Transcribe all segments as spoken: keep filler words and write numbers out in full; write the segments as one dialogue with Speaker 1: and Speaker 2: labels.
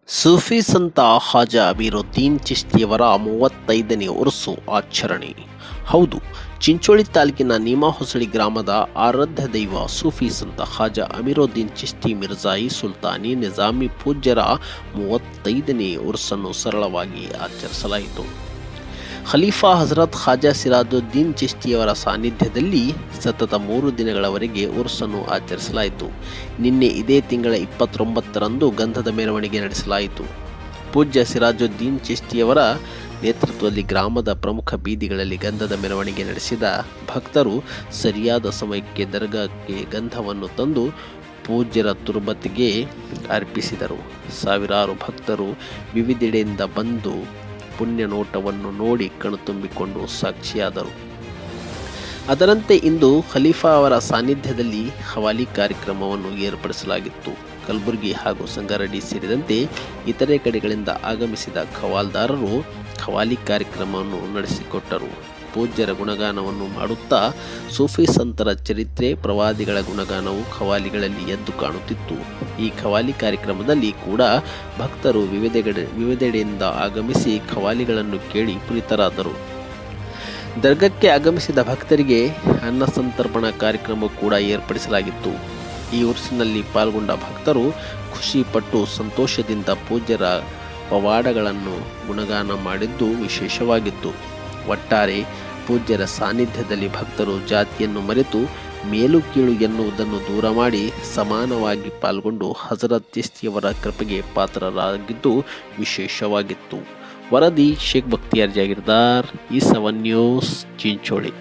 Speaker 1: ಸೂಫಿ ಸಂತ ಹಾಜಾ ಅಮೀರುದ್ದೀನ್ ಚಿಶ್ತಿಯವರ ಮೂವತ್ತೈದನೇ ಉರುಸು ಆಚರಣೆ. ಹೌದು, ಚಿಂಚೋಳಿ ತಾಲೂಕಿನ ನೀಮಾಹೊಸಳಿ ಗ್ರಾಮದ ಆರಾಧ್ಯ ದೈವ ಸೂಫಿ ಸಂತ ಹಾಜಾ ಅಮೀರುದ್ದೀನ್ ಚಿಶ್ತಿ ಮಿರ್ಜಾಯಿ ಸುಲ್ತಾನಿ ನಿಜಾಮಿ ಪೂಜ್ಯರ ಮೂವತ್ತೈದನೇ ಉರುಸನ್ನು ಸರಳವಾಗಿ ಆಚರಿಸಲಾಯಿತು. ಖಲೀಫಾ ಹಜರತ್ ಖಾಜಾ ಸಿರಾಜುದ್ದೀನ್ ಚಿಶ್ತಿಯವರ ಸಾನ್ನಿಧ್ಯದಲ್ಲಿ ಸತತ ಮೂರು ದಿನಗಳವರೆಗೆ ಉರುಸನ್ನು ಆಚರಿಸಲಾಯಿತು. ನಿನ್ನೆ ಇದೇ ತಿಂಗಳ ಇಪ್ಪತ್ತೊಂಬತ್ತರಂದು ಗಂಧದ ಮೆರವಣಿಗೆ ನಡೆಸಲಾಯಿತು. ಪೂಜ್ಯ ಸಿರಾಜುದ್ದೀನ್ ಚಿಶ್ತಿಯವರ ನೇತೃತ್ವದಲ್ಲಿ ಗ್ರಾಮದ ಪ್ರಮುಖ ಬೀದಿಗಳಲ್ಲಿ ಗಂಧದ ಮೆರವಣಿಗೆ ನಡೆಸಿದ ಭಕ್ತರು ಸರಿಯಾದ ಸಮಯಕ್ಕೆ ದರ್ಗಾಕ್ಕೆ ಗಂಧವನ್ನು ತಂದು ಪೂಜ್ಯರ ತುರ್ಬತ್ಗೆ ಅರ್ಪಿಸಿದರು. ಸಾವಿರಾರು ಭಕ್ತರು ವಿವಿಧೆಡೆಯಿಂದ ಬಂದು ಪುಣ್ಯ ನೋಟವನ್ನು ನೋಡಿ ಕಣ್ತುಂಬಿಕೊಂಡು ಸಾಕ್ಷಿಯಾದರು. ಅದರಂತೆ ಇಂದು ಖಲೀಫಾ ಅವರ ಸಾನ್ನಿಧ್ಯದಲ್ಲಿ ಖವಾಲಿ ಕಾರ್ಯಕ್ರಮವನ್ನು ಏರ್ಪಡಿಸಲಾಗಿತ್ತು. ಕಲಬುರಗಿ ಹಾಗೂ ಸಂಗಾರೆಡ್ಡಿ ಸೇರಿದಂತೆ ಇತರೆ ಕಡೆಗಳಿಂದ ಆಗಮಿಸಿದ ಖವಾಲ್ದಾರರು ಖವಾಲಿ ಕಾರ್ಯಕ್ರಮವನ್ನು ನಡೆಸಿಕೊಟ್ಟರು. ಪೂಜ್ಯರ ಗುಣಗಾನವನ್ನು ಮಾಡುತ್ತಾ ಸೂಫಿ ಸಂತರ ಚರಿತ್ರೆ, ಪ್ರವಾದಿಗಳ ಗುಣಗಾನವು ಖವಾಲಿಗಳಲ್ಲಿ ಎದ್ದು ಕಾಣುತ್ತಿತ್ತು. ಈ ಖವಾಲಿ ಕಾರ್ಯಕ್ರಮದಲ್ಲಿ ಕೂಡ ಭಕ್ತರು ವಿವಿಧೆಡೆ ವಿವಿಧೆಡೆಯಿಂದ ಆಗಮಿಸಿ ಖವಾಲಿಗಳನ್ನು ಕೇಳಿ ಪುನೀತರಾದರು. ದರ್ಗಕ್ಕೆ ಆಗಮಿಸಿದ ಭಕ್ತರಿಗೆ ಅನ್ನ ಸಂತರ್ಪಣಾ ಕಾರ್ಯಕ್ರಮ ಕೂಡ ಏರ್ಪಡಿಸಲಾಗಿತ್ತು. ಈ ಉರ್ಸಿನಲ್ಲಿ ಪಾಲ್ಗೊಂಡ ಭಕ್ತರು ಖುಷಿಪಟ್ಟು ಸಂತೋಷದಿಂದ ಪೂಜ್ಯರ ಪವಾಡಗಳನ್ನು ಗುಣಗಾನ ಮಾಡಿದ್ದು ವಿಶೇಷವಾಗಿತ್ತು. ಒಟ್ಟಾರೆ ಪೂಜ್ಯರ ಸಾನ್ನಿಧ್ಯದಲ್ಲಿ ಭಕ್ತರು ಜಾತಿಯನ್ನು ಮರೆತು ಮೇಲು ಕೀಳು ಎನ್ನುವುದನ್ನು ದೂರ ಮಾಡಿ ಸಮಾನವಾಗಿ ಪಾಲ್ಗೊಂಡು ಹಜರತ್ ಚಿಶ್ತಿಯವರ ಕೃಪೆಗೆ ಪಾತ್ರರಾಗಿದ್ದು ವಿಶೇಷವಾಗಿತ್ತು. ವರದಿ ಶೇಖ್ ಬಕ್ತಿಯಾರ್ ಜಾಗೀರ್ದಾರ್, ಈ ಸೆವೆನ್ ನ್ಯೂಸ್, ಚಿಂಚೋಳಿ.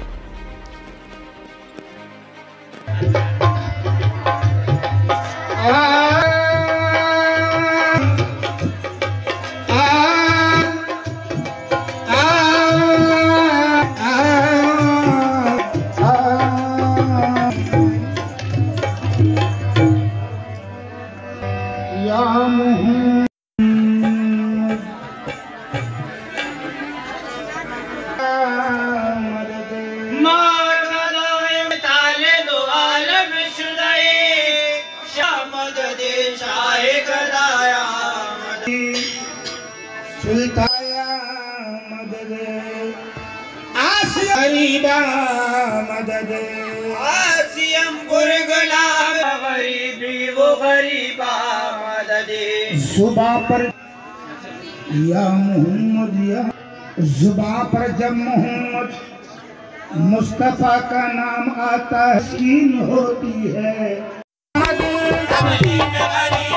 Speaker 2: सुल्ताया मदद आसिया गरीबा मदद आसियम गुरगला गरीबी वो गरीबा मदद जुबा पर या मोहम्मद या जुबा पर जब मोहम्मद मुस्तफा का नाम आता है स्कीन होती है।